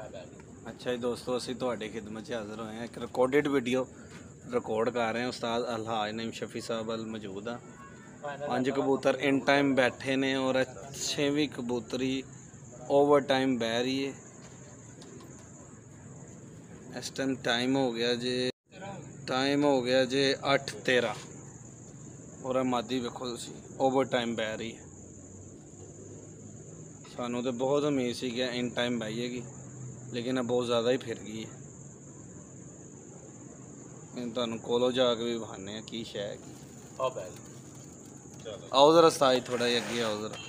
अच्छा जी दोस्तों, असी तुहाडी खिदमत च हाज़र होए हैं। एक रिकॉर्डिड वीडियो रिकॉर्ड कर रहे हैं। उस्ताद अलहाज नईम शफी साहब अल मौजूद हैं। 5 कबूतर इन टाइम बैठे ने और 6वीं कबूतरी ओवर टाइम बह रही है। इस टाइम हो गया जे 8:13 और मादी वेखो तुसी ओवर टाइम बह रही है। सानू तो बहुत उम्मीद सी कि इन टाइम बहेगी, लेकिन बहुत ज़्यादा ही फिर गई है। तुहानू कोलों जाके भी बहाने की शै की। आओ जरा साई थोड़ा ही अगे आओ जरा।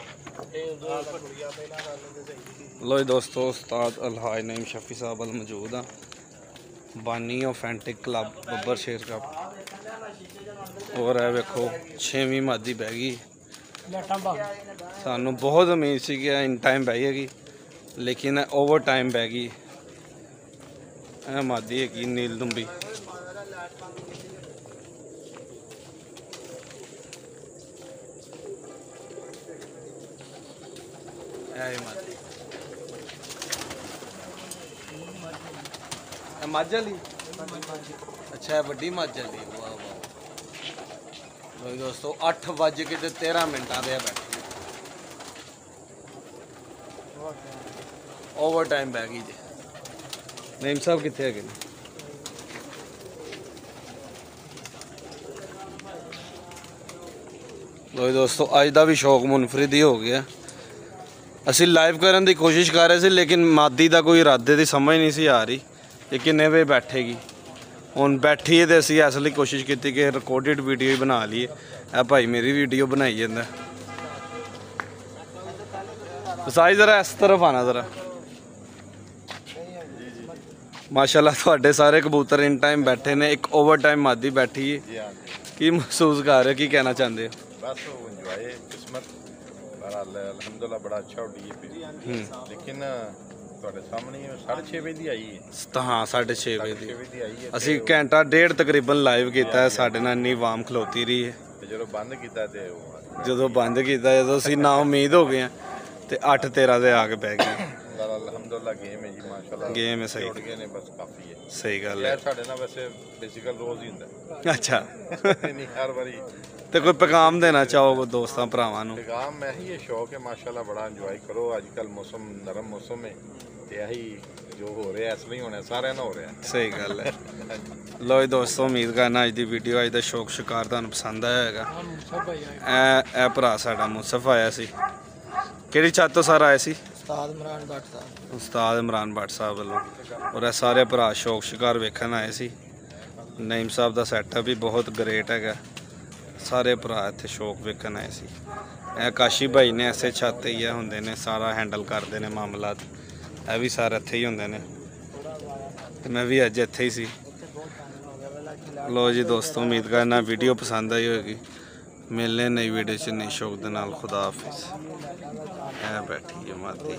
लो जी दोस्तों, उस्ताद अलहाज नईम शफी साहब अल मौजूद हैं। बानी ऑफेंटिक क्लब बब्बर शेर का। और है वेखो 6वीं मादी बह गई। सानू बहुत उम्मीद सी कि इन टाइम बहेगी, लेकिन ओवर टाइम बह गई। मादी है कि नील दुम्बी। मझ वाली अच्छा है, वड्डी मझ वाली। वाह वाह दोस्तों, 8:13 दे बैठे ओवर टाइम बह गई जी। नईम साहब कितने है? लो दोस्तों, अज का भी शौक मुनफरिद ही हो गया। असी लाइव करने की कोशिश कर रहे थे, लेकिन मादी का कोई इरादे की समझ नहीं सी आ रही कि किन्ने बजे बैठेगी। हुण बैठी है तो असी इसलिए कोशिश की कि रिकॉर्डिड वीडियो ही बना लीए। ए भाई मेरी वीडियो बनाई जाता। साई जरा इस तरफ आना जरा। माशाल्लाह तुहाडे सारे कबूतर इन टाइम बैठे ने। एक ओवर टाइम मादी बैठी है। की महसूस कर रहे हो, की कहना चाहते हो? बस इंजॉय किस्मत अल्हम्दुलिल्लाह बड़ा अच्छा उड़ी है। लेकिन सामने 6:30 बजे की आई है। हाँ 6:30 बजे की आई है। असी घंटा डेढ़ तकरीबन लाइव किया है। साढ़े नाल इन्नी वाम खलोती रही है। जो बंद किया जो बंद किया जो असी ना उम्मीद हो गए तो 8:13 से आके बह गए। अल्हम्दुलिल्लाह गेम है जी, माशाल्लाह गेम है। सही गए ने, बस काफ़ी है। सही गल है। साढ़े ना वैसे बेसिकल रोज़ ही होंदा। अच्छा नहीं हर बारी। तो कोई पैगाम देना चाहो दोस्तों भरावां नूं? पैगाम मैं ही ये शौक है माशाल्लाह, बड़ा इंजॉय करो। अजकल मौसम नरम मौसम है, यही जो हो रहा है इसलिए होना सारे ना हो रहा है। सही गल है। लो जी दोस्तों, उम्मीद करना अज की वीडियो अज का शौक शिकार तुहानूं पसंद आया है। ए भरा साडा मुसफ आया सी। किहड़ी छत तो सर आए सी? उस्ताद इमरान भट्ट साहब वालों। और सारे भरा शौक शिकार वेखन आए सी। नईम साहब का सैटअप भी बहुत ग्रेट है। सारे भरा इत्थे शौक वेखन आए सी। काशी भाई ने ऐसे छत ही होंदे ने, सारा हैंडल करते हैं मामलात। यह भी सारे इत्थे ही होंदे ने, मैं भी अज इत्थे ही सी। लो जी दोस्तों, उम्मीद करना वीडियो पसंद आई होगी। मिलने नई वीडियो च नई शौक दे नाल। खुदा हाफिज़। बैठी है मादी।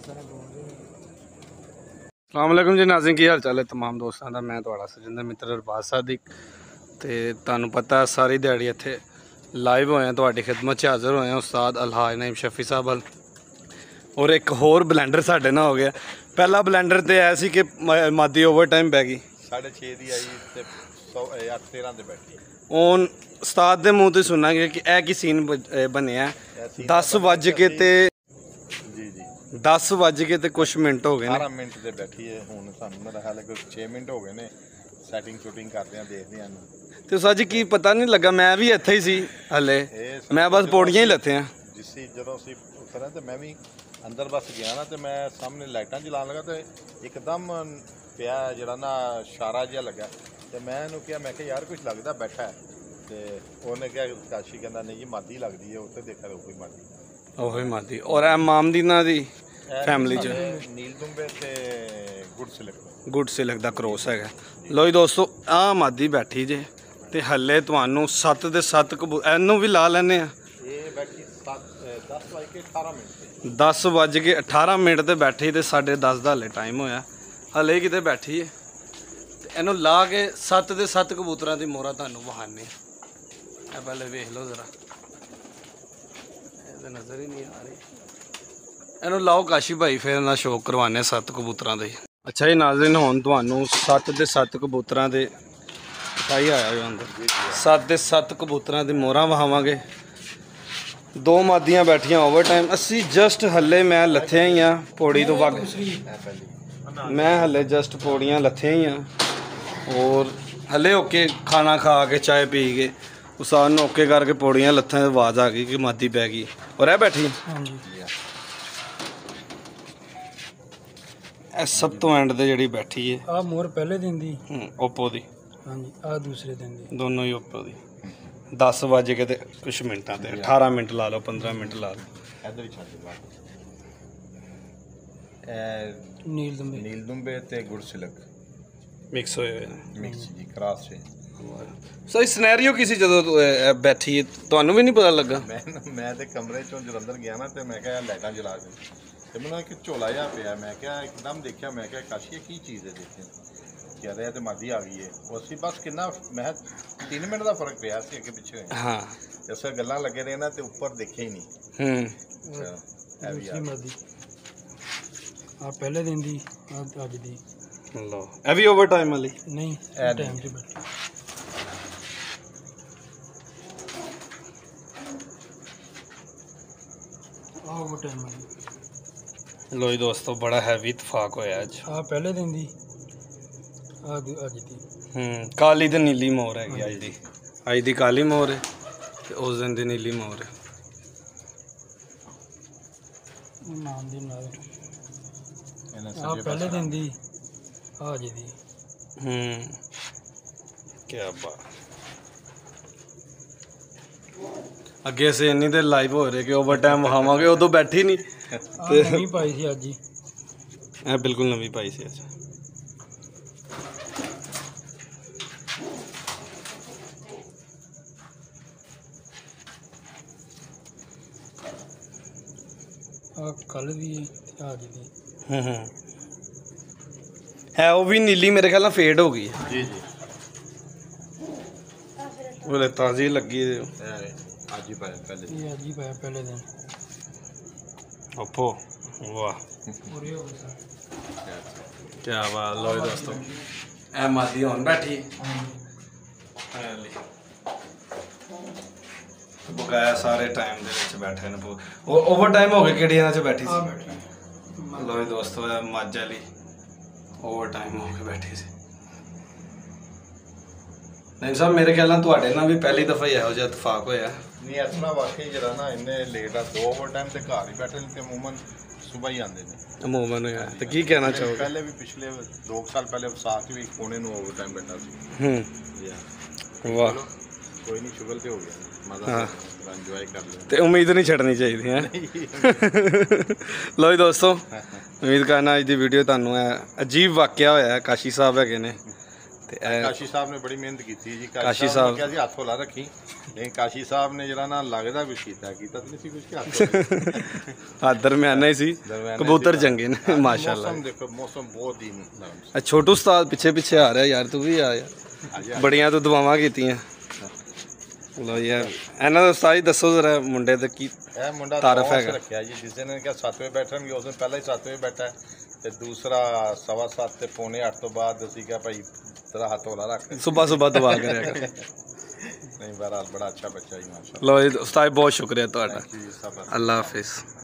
अस्सलाम वालेकुम जी नाज़रीन, की हाल चाल है तमाम दोस्तों का। मैं तुहाडा सजिंदर मित्र अरबाज सादिक। तो तुहानूं पता सारी दिहाड़ी इत्थे लाइव होए तुहाडी खिदमत च हाज़र होए। उस्ताद अलहाज नईम शफी साहब अल। और एक होर ब्लैंडर साढ़े ना हो गया। पहला ब्लैंडर तो ऐ सी कि मादी ओवर टाइम बह गई। 6:30 की आई ते 8:13 ते बैठी। हूँ उस्ताद के मूँह तो सुनना गया कि यह की सीन बनया 10 कुछ मिनट हो गए। 18 मिनट से बैठी है। हुण सानूं मेरा ख्याल है कि 6 मिनट हो गए ने सैटिंग शूटिंग करते हैं, देखते हैं। तो सच की पता नहीं लगा, मैं भी इत्थे ही सी हले। मैं बस पौड़ियां ही लथे हैं। जिस जो उतरा तो मैं भी अंदर बस गया ना, तो मैं सामने लाइटां जलान लगा तो एकदम पिया जरा ना इशारा जिहा लगा। तो मैं इन्हूं कहा, मैं यार कुछ लगता बैठा है। तो उन्हें क्या काशी कहता नहीं जी मादी लगती है। उत्थे देखा तो कोई मादी ओही मादी। और मामदीना दी फैमिली च नील दुंबे ते गुड सिलक दा क्रॉस है। लो जी दोस्तों, आ मादी बैठी जे ते हले तुहानूं 7 दे 7 इनू भी ला लैने आ। 10:18 ते बैठी ते 10:30 दा हले टाइम होया। हले किते बैठी है। इनू ला के 7 दे 7 कबूतरां दी मोहरा तुहानूं वहाने। पहले वेख लो जरा, नज़र ही नहीं आ रही। ਇਹਨੂੰ ਲਾਓ ਕਾਸ਼ੀ ਭਾਈ, ਫਿਰ ਇਹਨਾਂ ਸ਼ੌਕ ਕਰਵਾਉਂਦੇ 7 ਕਬੂਤਰਾਂ ਦੇ। ਅੱਛਾ ਜੀ ਨਾਜ਼ਰੀਨ, ਹੁਣ ਤੁਹਾਨੂੰ 7 ਦੇ 7 ਕਬੂਤਰਾਂ ਦੇ ਕਾਈ ਆਇਆ ਹੋਇਆ ਅੰਦਰ, 7 ਦੇ 7 ਕਬੂਤਰਾਂ ਦੇ ਮੋਹਰਾਂ ਵਹਾਵਾਂਗੇ। 2 ਮਾਦੀਆਂ ਬੈਠੀਆਂ ਓਵਰ ਟਾਈਮ। ਅਸੀਂ ਜਸਟ ਹੱਲੇ ਮੈਂ ਲੱਥਿਆ ਹੀ ਆ ਪੌੜੀ ਤੋਂ ਵਗ, ਮੈਂ ਹੱਲੇ ਜਸਟ ਪੌੜੀਆਂ ਲੱਥਿਆ ਹੀ ਆ। ਔਰ ਹੱਲੇ ਓਕੇ ਖਾਣਾ ਖਾ ਕੇ ਚਾय ਪੀ ਕੇ ਉਸਾਨ ਨੂੰ ਓਕੇ ਕਰਕੇ ਪੌੜੀਆਂ ਲੱਥਾਂ, ਆਵਾਜ਼ ਆ ਗਈ ਕਿ ਮਾਦੀ ਪੈ ਗਈ ਔਰ ਇਹ ਬੈਠੀ। ਹਾਂਜੀ ਇਹ ਸਭ ਤੋਂ ਐਂਡ ਤੇ ਜਿਹੜੀ ਬੈਠੀ ਹੈ ਆ ਮੋਰ ਪਹਿਲੇ ਦਿਨ ਦੀ, ਓਪੋ ਦੀ। ਹਾਂਜੀ ਆ ਦੂਸਰੇ ਦਿਨ ਦੀ, ਦੋਨੋਂ ਹੀ ਓਪੋ ਦੀ। 10 ਵਜੇ ਕੇ ਤੇ ਕੁਛ ਮਿੰਟਾਂ ਤੇ 18 ਮਿੰਟ ਲਾ ਲਓ, 15 ਮਿੰਟ ਲਾ ਲਓ। ਇੱਧਰ ਹੀ ਛੱਡ ਦੇ ਬਾਹਰ। ਨੀਲ ਦੰਬੇ ਨੀਲ ਦੁੰਬੇ ਤੇ ਗੁਰਸਿਲਕ ਮਿਕਸ ਹੋਏ ਹੋਏ ਨੇ। ਮਿਕਸ ਜੀ, ਕ੍ਰਾਸ ਹੈ। ਸੋ ਇਸ ਸਿਨੈਰੀਓ ਕਿਸੇ ਜਦੋਂ ਬੈਠੀ ਹੈ ਤੁਹਾਨੂੰ ਵੀ ਨਹੀਂ ਪਤਾ ਲੱਗਾ? ਮੈਂ ਤੇ ਕਮਰੇ ਚੋਂ ਜਦੋਂ ਅੰਦਰ ਗਿਆ ਨਾ ਤੇ ਮੈਂ ਕਿਹਾ ਲਾਈਟਾਂ ਜਲਾ ਦੇ, ਤੇ ਮੈਨੂੰ ਇੱਕ ਝੋਲਾ ਜਿਹਾ ਪਿਆ। ਮੈਂ ਕਿਹਾ ਇੱਕਦਮ ਦੇਖਿਆ, ਮੈਂ ਕਿਹਾ ਕਾਸ਼ੀ ਇਹ ਕੀ ਚੀਜ਼ ਹੈ? ਦੇਖਿਆ ਕਹਿੰਦਾ ਇਹ ਤੇ ਮਾਦੀ ਆ ਗਈ ਹੈ। ਉਹ ਅਸੀਂ ਬਸ ਕਿੰਨਾ ਮੈਂ 3 ਮਿੰਟ ਦਾ ਫਰਕ ਪਿਆ ਸੀ ਅੱਗੇ ਪਿੱਛੇ। ਹਾਂ ਇਸ ਗੱਲਾਂ ਲੱਗੇ ਰਹੇ ਨਾ ਤੇ ਉੱਪਰ ਦੇਖਿਆ ਹੀ ਨਹੀਂ। ਇਹ ਵੀ ਦੂਸਰੀ ਮਰਦੀ ਆ ਪਹਿਲੇ ਦਿਨ ਦੀ, ਆ ਅੱਜ ਦੀ। ਲਓ ਇਹ ਵੀ ਓਵਰ ਟਾਈਮ ਵਾਲੀ ਨਹੀਂ ਇਹ ਟਾਈਮ ਤੇ ਬੈਠੀ। ਆ ਉਹ ਟਾਈਮ ਵਾਲੀ। ਲੋ ਜੀ ਦੋਸਤੋ, ਬੜਾ ਹੈਵੀ ਇਤਫਾਕ ਹੋਇਆ ਅੱਜ। ਆ ਪਹਿਲੇ ਦਿਨ ਦੀ, ਆ ਅੱਜ ਦੀ। ਕਾਲੀ ਤੇ ਨੀਲੀ ਮੋਰ ਹੈਗੀ ਅੱਜ ਦੀ। ਅੱਜ ਦੀ ਕਾਲੀ ਮੋਰ ਹੈ ਤੇ ਉਸ ਦਿਨ ਦੀ ਨੀਲੀ ਮੋਰ ਹੈ। ਨਾਮ ਦੀ ਨਾਲ ਇਹਨਾਂ ਆ ਪਹਿਲੇ ਦਿਨ ਦੀ, ਆ ਅੱਜ ਦੀ। ਕੀ ਬਾਤ। ਅੱਗੇ ਅਸੀਂ ਇੰਨੀ ਦੇਰ ਲਾਈਵ ਹੋ ਰਹੇ ਕਿ ਓਵਰ ਟਾਈਮ ਵਹਾਵਾਂਗੇ, ਉਦੋਂ ਬੈਠੀ ਨਹੀਂ। ਆ ਨਵੀਂ ਪਾਈ ਸੀ ਅੱਜ ਹੀ। ਇਹ ਬਿਲਕੁਲ ਨਵੀਂ ਪਾਈ ਸੀ ਅੱਜ। ਆ ਕੱਲ ਦੀ ਤੇ ਅੱਜ ਦੀ। ਹੈ ਉਹ ਵੀ ਨੀਲੀ, ਮੇਰੇ ਖਿਆਲ ਨਾਲ ਫੇਡ ਹੋ ਗਈ ਹੈ। ਜੀ ਜੀ, ਉਹਲੇ ਤਾਜ਼ੀ ਲੱਗੀ ਇਹ ਅੱਜ ਹੀ ਪਾਇਆ ਪਹਿਲੇ। ਇਹ ਅੱਜ ਹੀ ਪਾਇਆ ਪਹਿਲੇ ਦਿਨ। ਓਪੋ ਵਾਹ ਪੂਰੇ ਹੋ ਗਏ। ਕੀ ਬਾਤ। ਲੋ ਜੀ ਦੋਸਤੋ, ਇਹ ਮਾਦੀ ਹੁਣ ਬੈਠੀ ਬਕਾਇਆ ਸਾਰੇ ਟਾਈਮ ਦੇ ਵਿੱਚ ਬੈਠੇ ਨੇ। ਓਵਰ ਟਾਈਮ ਹੋ ਗਏ ਕਿਹੜੀ ਇਹਨਾਂ 'ਚ ਬੈਠੀ ਸੀ। ਲੋ ਜੀ ਦੋਸਤੋ, ਇਹ ਮੱਝ ਵਾਲੀ ਓਵਰ ਟਾਈਮ ਹੋ ਕੇ ਬੈਠੀ ਸੀ। ਨਹੀਂ ਸਾਹਿਬ, ਮੇਰੇ ਖਿਆਲ ਨਾਲ ਤੁਹਾਡੇ ਨਾਲ ਵੀ ਪਹਿਲੀ ਦਫਾ ਹੀ ਇਹੋ ਜਿਹਾ ਇਤਫਾਕ ਹੋਇਆ। ਨਹੀਂ ਇਸ ਤਰ੍ਹਾਂ ਵਾਕਈ ਜਿਹੜਾ ਨਾ ਇੰਨੇ ਲੇਟ ਆ 2 ਓਵਰ ਟਾਈਮ ਤੇ ਘਰ ਹੀ ਬੈਠੇ ਨੇ ਤੇ ਅਮੂਮਨ ਸਵੇਰ ਹੀ ਆਉਂਦੇ ਨੇ। ਅਮੂਮਨ ਹੋਇਆ ਤੇ ਕੀ ਕਹਿਣਾ ਚਾਹੋਗੇ? ਪਹਿਲੇ ਵੀ ਪਿਛਲੇ 2 ਸਾਲ ਪਹਿਲੇ ਵਿਸਾਖ ਵੀ ਪੌਣੇ ਨੂੰ ਓਵਰ ਟਾਈਮ ਬੈਠਾ ਸੀ। ਵਾਹ ਕੋਈ ਨਹੀਂ, ਸ਼ੁਗਰ ਤੇ ਹੋ ਗਿਆ, ਮਜ਼ਾ ਇੰਜੋਏ ਕਰ ਲਿਆ ਤੇ ਉਮੀਦ ਨਹੀਂ ਛੱਡਣੀ ਚਾਹੀਦੀ ਹੈ। ਲੋ ਜੀ ਦੋਸਤੋ, ਉਮੀਦ ਕਰਨਾ ਅੱਜ ਦੀ ਵੀਡੀਓ ਤੁਹਾਨੂੰ ਅਜੀਬ ਵਾਕਿਆ ਹੋਇਆ। ਕਾਸ਼ੀ ਸਾਹਿਬ ਹੈਗੇ ਨੇ ਤੇ ਕਾਸ਼ੀ ਸਾਹਿਬ ਨੇ ਬੜੀ ਮਿਹਨਤ ਕੀਤੀ ਜੀ। ਕਾਸ਼ੀ ਸਾਹਿਬ ਕਿਹਾ ਜੀ ਹੱਥ ਲਾ ਰੱਖੀ, ਲੇਕਿਨ ਕਾਸ਼ੀ ਸਾਹਿਬ ਨੇ ਜਿਹੜਾ ਨਾ ਲੱਗਦਾ ਕੁਛ ਕੀਤਾ ਤਾਂ ਨਹੀਂ ਸੀ ਕੁਛ ਹੱਥ ਹੱਥ ਦਰਮਿਆਨਾ ਹੀ ਸੀ। ਕਬੂਤਰ ਚੰਗੇ ਨੇ ਮਾਸ਼ਾਅੱਲਾ। ਮੌਸਮ ਦੇਖੋ, ਮੌਸਮ ਬਹੁਤ ਹੀ ਆ ਛੋਟੂ ਉਸਤਾਦ ਪਿੱਛੇ ਪਿੱਛੇ ਆ ਰਿਹਾ ਯਾਰ, ਤੂੰ ਵੀ ਆ ਯਾਰ, ਬੜੀਆਂ ਤੂੰ ਦੁਆਵਾਂ ਕੀਤੀਆਂ। ਲੋ ਯਾਰ, ਇਹਨਾਂ ਦਾ ਉਸਤਾਦ ਜੀ ਦੱਸੋ ਜ਼ਰਾ ਮੁੰਡੇ ਦਾ ਕੀ ਇਹ ਮੁੰਡਾ ਤਾਰਫ ਹੈਗਾ? ਰੱਖਿਆ ਜੀ, ਜਿਸ ਨੇ ਕਿਹਾ 7 ਵਜੇ ਬੈਠਣਗੇ ਉਸ ਦਿਨ ਪਹਿਲਾਂ ਹੀ 7 ਵਜੇ ਬੈਠਾ, ਤੇ ਦੂਸਰਾ 7:15 ਤੇ ਪੌਣੇ 8 ਤੋਂ ਬਾਅਦ ਅਸੀਂ ਕਿਹਾ ਭਾਈ ਤੇਰਾ ਹੱਥ ਹੋਲਾ ਰੱਖ, ਸੁਬਹ ਦਵਾ ਕਰਿਆ ਕਰ। ਨਹੀਂ ਬਹਰਾਲ ਬੜਾ ਅੱਛਾ ਬੱਚਾ ਜੀ ਮਾਸ਼ਾਅੱਲਾ। ਲੋ ਜੀ ਉਸਤਾਦ, ਬਹੁਤ ਸ਼ੁਕਰੀਆ ਤੁਹਾਡਾ। ਜੀ, ਸਬਰ। ਅੱਲਾ ਹਾਫਿਜ਼।